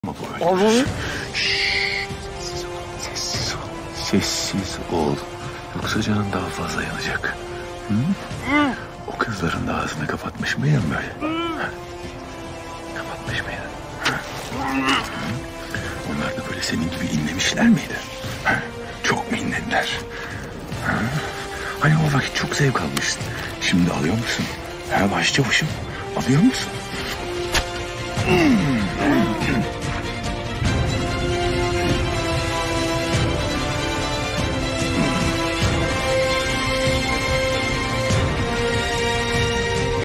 Ama böyle. Şşş, sessiz ol. Sessiz ol. Yoksa canın daha fazla yanacak. Hı? O kızların da ağzını kapatmış mıydın böyle? Kapatmış mıydın? Onlar da böyle senin gibi inlemişler miydi? Çok mu inlediler? Hani o vakit çok zevk almışsın. Şimdi alıyor musun? Başçavuşum, alıyor musun?